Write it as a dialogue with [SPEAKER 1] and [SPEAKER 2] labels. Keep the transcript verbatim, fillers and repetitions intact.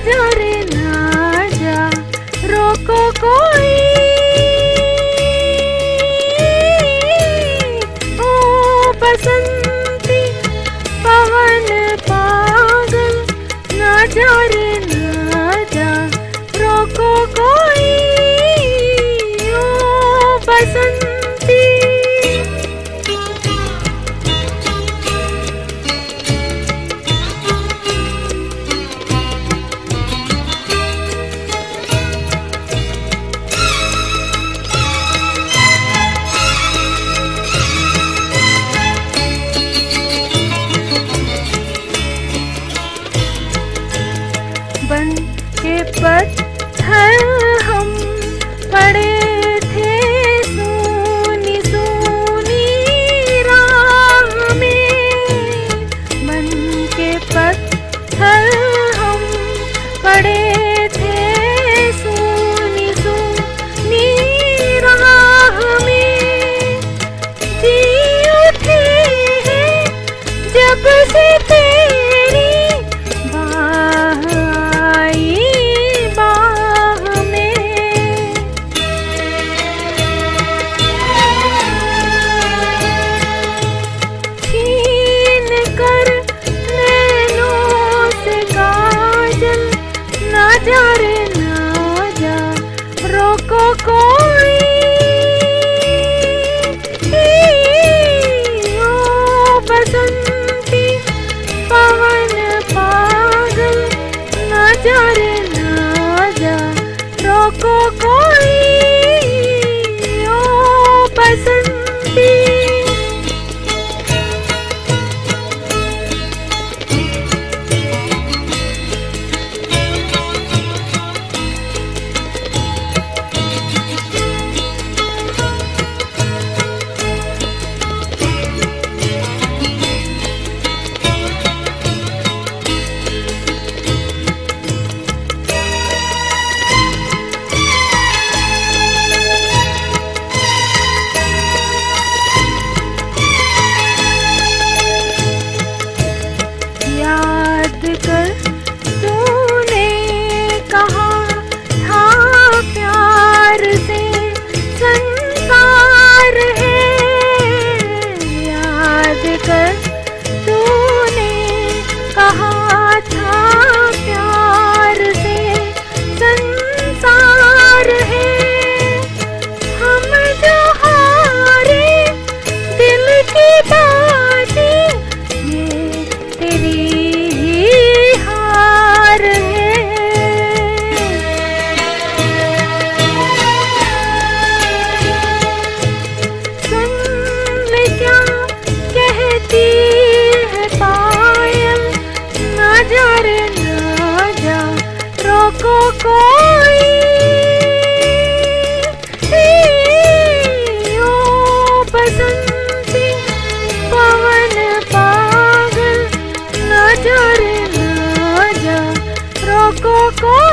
[SPEAKER 1] जा रे ना जा, रोको कोई। ओ बसंती पवन पागल, ना जा रे ना जा, रोको कोई। ओ बसंती बन के पत्थर हम पड़े थे सूनी सूनी राह में। बन के पत्थर हम पड़े थे सूनी सूनी राह में। जी उठे हैं जब से तेरी बाह जा रे ना जा, रोको कोई। ओ बसंती पवन पागल, ना जा रे ना जा, रोको कोई। ओ बसंती याद कर तूने कहा था प्यार से संसार है। याद कर तूने कहा था प्यार से संसार है। हम जो हारे दिल की बातें, ये तेरी रोको कोई। ओ बसंती पवन पागल, ना जा रे ना जा, रोको कोई।